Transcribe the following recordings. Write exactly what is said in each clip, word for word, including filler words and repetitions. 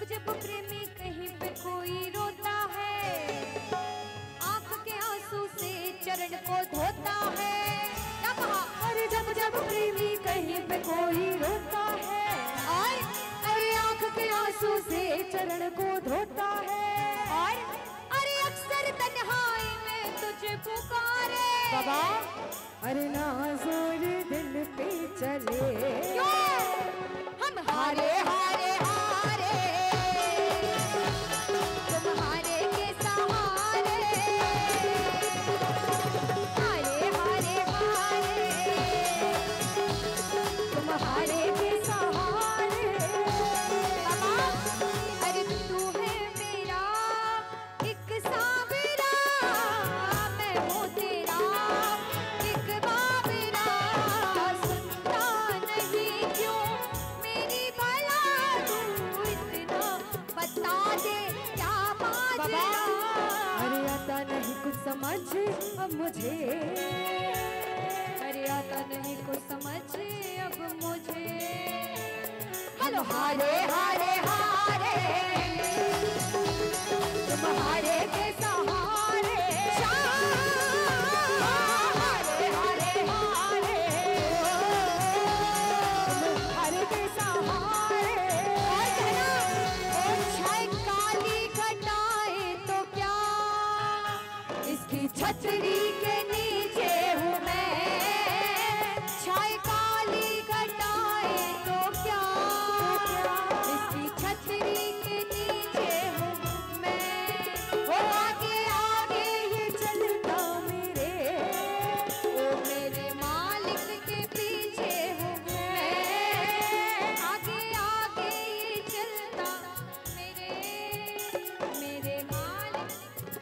जब प्रेमी कहीं पे कोई रोता है, आंख के आंसू से चरण को धोता है। क्या कहा? अरे जब जब प्रेमी कहीं पे कोई रोता है, और अरे आंख के आंसू से चरण को धोता है, और अरे अक्सर तन्हाई में तुझे पुकारे बाबा, अरे नाज़ुर दिल पे चले क्यों हम हारे हारे हारे, तुम्हारे के सहारे, हारे हारे हारे, तुम्हारे के सहारे। बाबा अरे तू है मेरा एक साबिरा, मैं हूँ तेरा एक बाबिरा, सुनता नहीं क्यों मेरी भला, तू इतना बता दे क्या माजरा। अरे आता नहीं कुछ समझ अब मुझे, अरे आता नहीं कुछ समझ अब मुझे। हेलो हारे हारे हारे, तुम्हारे के सहारे, हारे हारे हारे, तुम्हारे के सहारे। और कहना, ओ छाई काली घटाए तो क्या, इसकी छतरी के नीचे हूँ मैं, छाई काली घटाए तो क्या, इसकी छतरी के नीचे हूँ मैं। वो आगे आगे ये चलता मेरे, वो मेरे मालिक के पीछे हूँ मैं, आगे आगे ये चलता मेरे, मेरे मालिक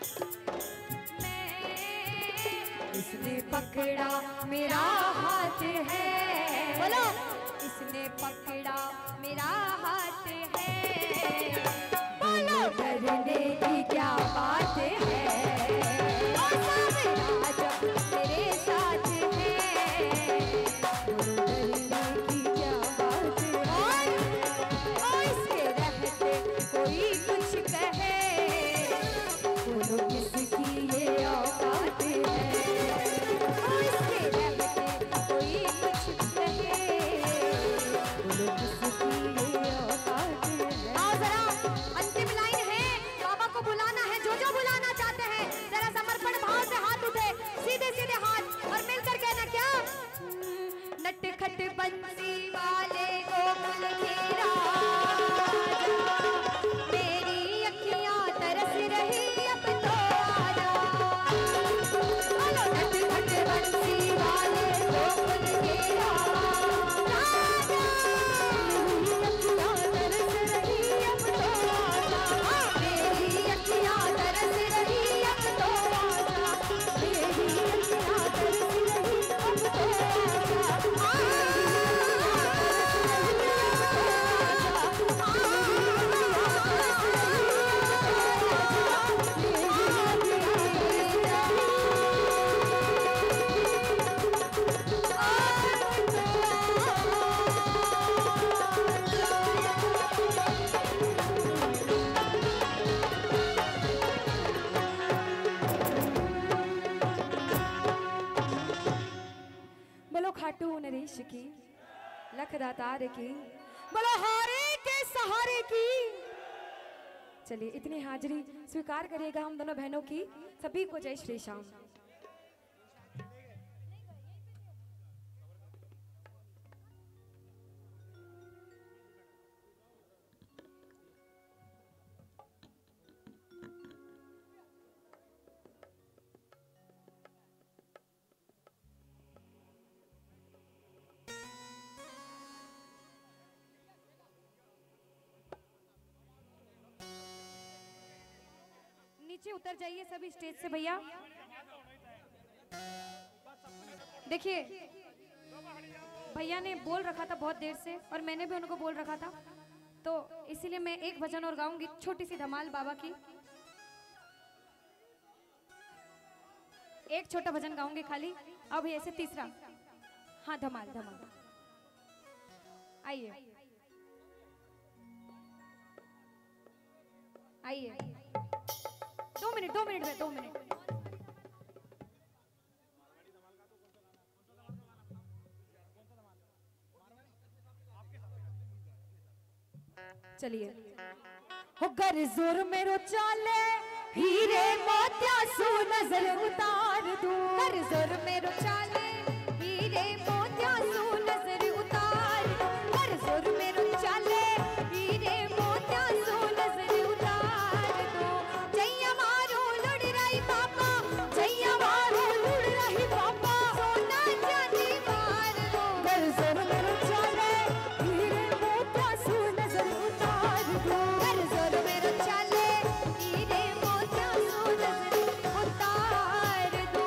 मैं। इसने पकड़ा मेरा हाथ है, बोलो इसने पकड़ा मेरा हाथ है, बोलो डरने की क्या बात है, ओ साबिरा जब मेरे साथ है, बोलो डरने की क्या बात है, ओ इसके रहते कोई कुछ कहे, बोलो किसकी ये औकात है, ओ इसके रहते कोई कुछ कहे, बोलो किसकी ये औकात है। आओ जरा, अंतिम लाइन है, बाबा को बुलाना है, जो जो बुलाना चाहते हैं जरा समर्पण भाव से हाथ उठे, सीधे सीधे हाथ, और मिलकर कहना क्या, नटखट बंसी वाले गोकुल के राजा, मेरी अखियां तरस रही अब तो आजा, बोलो नटखट बंसी वाले गोकुल के राजा, मेरी अखियां तरस रही अब तो आजा, मेरी अखियां तरस रही अब तो आजा, मेरी अखियां तरस रही अब तो बोलो खाटू नरेश की, लखदातार की, बोलो हारे के सहारे की। चलिए इतनी हाजिरी स्वीकार करिएगा हम दोनों बहनों की। सभी को जय श्री श्याम। नीचे उतर जाइए सभी स्टेज से भैया। देखिए भैया ने बोल रखा था बहुत देर से, और मैंने भी उनको बोल रखा था, तो इसीलिए मैं एक भजन और गाऊंगी, छोटी सी धमाल बाबा की। एक छोटा भजन गाऊंगी खाली, अब ऐसे तीसरा, हाँ धमाल धमाल। आइए आइए दो मिनट दो मिनट में दो मिनट चलिए हो गर जोर मेरो चाले हीरे मोतिया सु नजर उतार दूं गर जोर मेरो चाले हीरे मोतिया सु नजर उतार दूं गर जोर मेरो चाले हीरे मोतिया सु नजर उतार दूं जैया मारो लुड़ रही पापा जैया मारो लुड़ रही पापा सोना चांदी मार दो गर जोर मेरो चाले हीरे मोतिया सु नजर उतार दूं गर जोर मेरो चाले हीरे मोतिया सु नजर उतार दूं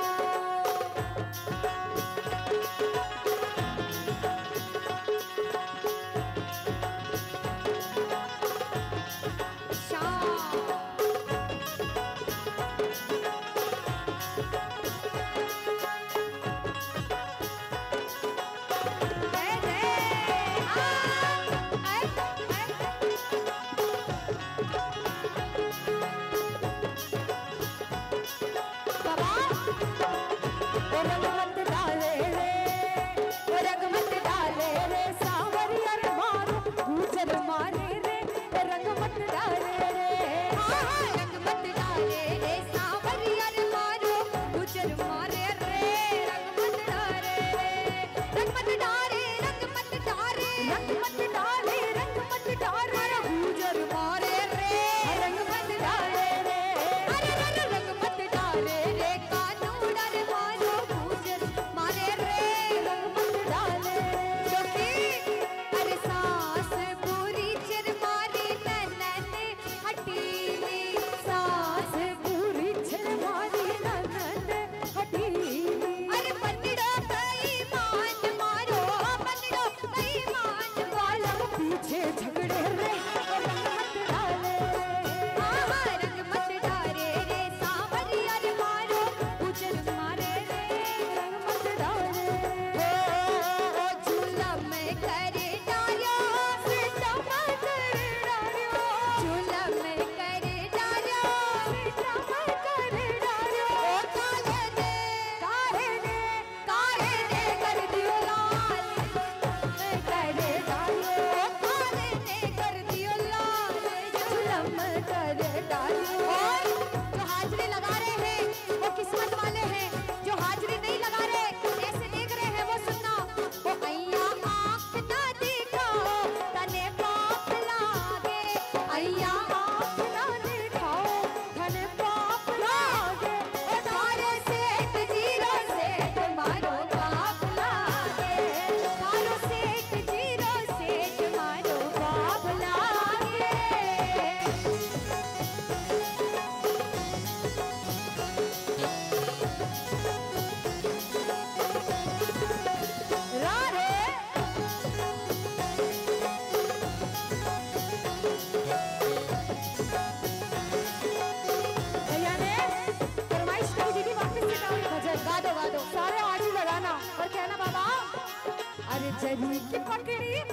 जरी की पकड़ी